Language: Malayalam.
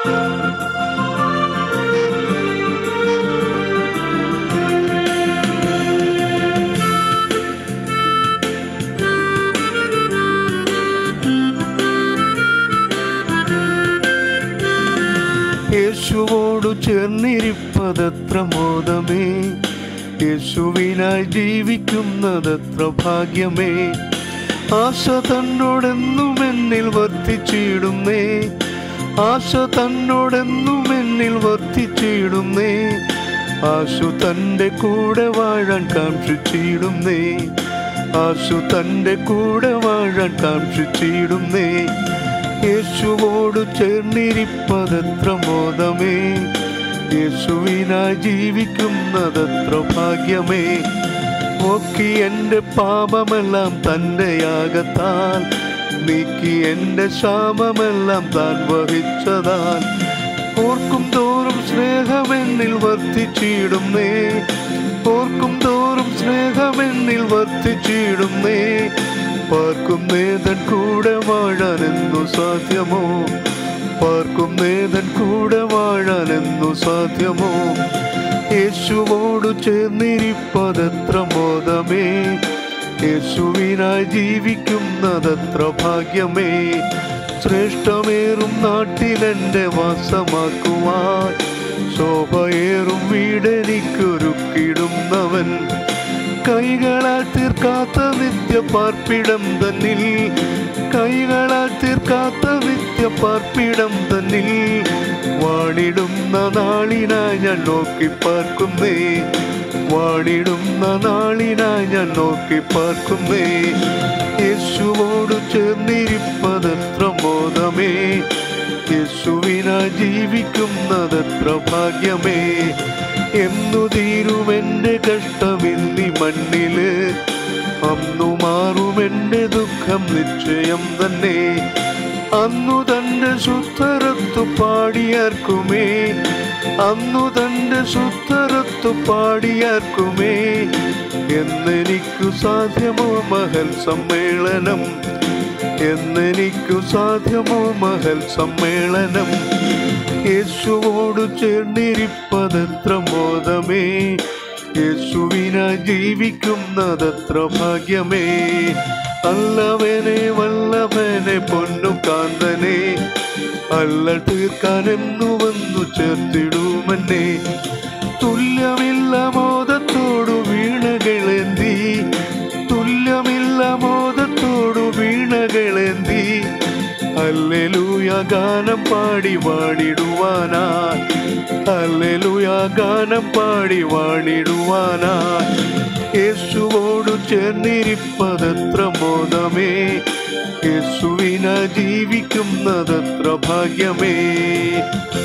യേശുവോടു ചേർന്നിരിപ്പതത്ര മോദമേ, യേശുവിനായി ജീവിക്കുന്നതത്ര ഭാഗ്യമേ. ആശ തന്നോടെന്നും എന്നിൽ വർത്തിച്ചിടുന്നേ, ആശ തന്നോടെന്നും എന്നിൽ വർത്തിച്ചിടുന്നേ. ആശു തൻ്റെ കൂടെ വാഴാൻ കാക്ഷിച്ചിടുന്നേ, ആശു തൻ്റെ കൂടെ വാഴാൻ കാക്ഷിച്ചിടുന്നേ. യേശുവോടു ചേർന്നിരിപ്പതത്ര മോദമേ, യേശുവിനായി ജീവിക്കുന്നതത്ര ഭാഗ്യമേ. നോക്കി എൻ്റെ പാപമെല്ലാം തൻ്റെ യാഗത്താൽ, നീക്കി എൻ്റെ ശാപമെല്ലാം താൻ വഹിച്ചതാൽ. ഓർക്കും തോറും സ്നേഹമെന്നിൽ വർത്തിച്ചിടുന്നേ, ഓർക്കും തോറും സ്നേഹമെന്നിൽ വർത്തിച്ചിടുന്നേ. പാർക്കും നേതൻ കൂടെ വാഴാനെന്നു സാധ്യമോ, പാർക്കും നേതൻ കൂടെ വാഴാനെന്നു സാധ്യമോ. യേശുവോടു ചേർന്നിരിപ്പതത്ര മോദമേ, യേശുവിനായി ജീവിക്കുന്നതത്ര ഭാഗ്യമേ. ശ്രേഷ്ഠമേറും നാട്ടിലെൻ്റെ വാസമാക്കുവാൻ, ശോഭയേറും വീടെനിക്കൊരുക്കിടുന്നവൻ. കൈകളാൽ തീർക്കാത്ത നിത്യപാർപ്പിടം തന്നിൽ, കൈകളാൽ തീർക്കാത്ത നിത്യപാർപ്പിടം തന്നിൽ. വാണിടുന്ന നാളിനായി ഞാൻ നോക്കിപ്പാർക്കുന്നേ, വാണിടുന്ന നാളിനായി ഞാൻ നോക്കിപ്പാർക്കുന്നേ. യേശുവോടു ചേർന്നിരിപ്പതത്ര മോദമേ, യേശുവിനായി ജീവിക്കുന്നതത്ര ഭാഗ്യമേ. എന്നു തീരുമെൻ്റെ കഷ്ടമില്ലി മണ്ണില്, അന്നു മാറുമെൻ്റെ ദുഃഖം നിശ്ചയം തന്നെ. അന്നു തൻ്റെ ശുദ്ധരത്തു പാടിയാർക്കുമേ, അന്നു തൻ്റെ ശുദ്ധരത്തു പാടിയാർക്കുമേ. എന്നെനിക്കു സാധ്യമോ മഹൽ സമ്മേളനം, എന്നെനിക്കു സാധ്യമോ മഹൽ സമ്മേളനം. യേശുവോടു ചേർന്നിരിപ്പതത്ര മോദമേ, യേശുവിനായി ജീവിക്കുന്നതത്ര ഭാഗ്യമേ. അല്ലവനെ വല്ലവനെ പൊന്നു കാന്തനെ, അല്ല തീർക്കാനെന്നു വന്നു ചേർത്തിടുമെന്നെ. തുല്യമില്ല മോദത്തോടു വീണകളേന്തി, തുല്യമില്ല മോദത്തോടു വീണകളേന്തി. ഹല്ലേലൂയ ഗാനം പാടി വാണിടുവാനായി, ഹല്ലേലൂയ ഗാനം പാടി വാണിടുവാനായി. യേശുവോടു ചേർന്നിരിപ്പതത്ര മോദമേ, യേശുവിനായി ജീവിക്കുന്നതത്ര ഭാഗ്യമേ.